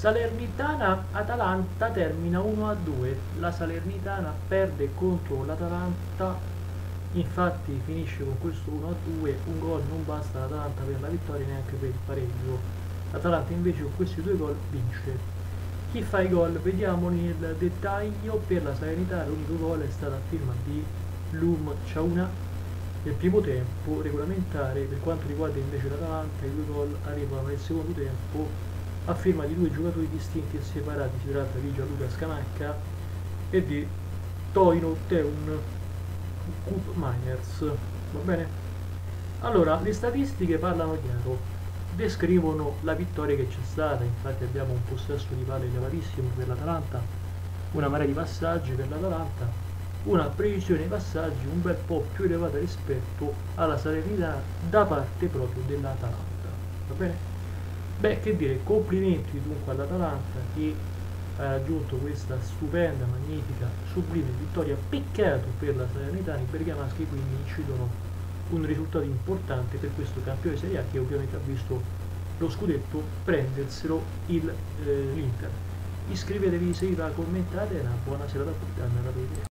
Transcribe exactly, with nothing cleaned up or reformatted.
Salernitana-Atalanta termina uno a due, la Salernitana perde contro l'Atalanta, infatti finisce con questo uno a due, un gol non basta all'Atalanta per la vittoria neanche per il pareggio, l'Atalanta invece con questi due gol vince. Chi fa i gol? Vediamo nel dettaglio. Per la Salernitana l'unico gol è stato a firma di Lum Ciauna nel primo tempo regolamentare. Per quanto riguarda invece l'Atalanta, i due gol arrivano nel secondo tempo a firma di due giocatori distinti e separati. Si tratta di Gianluca Scamacca e di Toino Teun Koop Miners. Va bene? Allora, le statistiche parlano chiaro, descrivono la vittoria che c'è stata. Infatti abbiamo un possesso di palle elevatissimo per l'Atalanta, una marea di passaggi per l'Atalanta, una precisione ai passaggi un bel po' più elevata rispetto alla Salernitana da parte proprio dell'Atalanta. Va bene? Beh, che dire, complimenti dunque all'Atalanta che ha raggiunto questa stupenda, magnifica, sublime vittoria. Peccato per la Salernitana, i bergamaschi quindi incidono un risultato importante per questo campione Serie A che ovviamente ha visto lo scudetto prenderselo il, eh, l'Inter. Iscrivetevi se vi va, commentate e una buona serata a tutti, a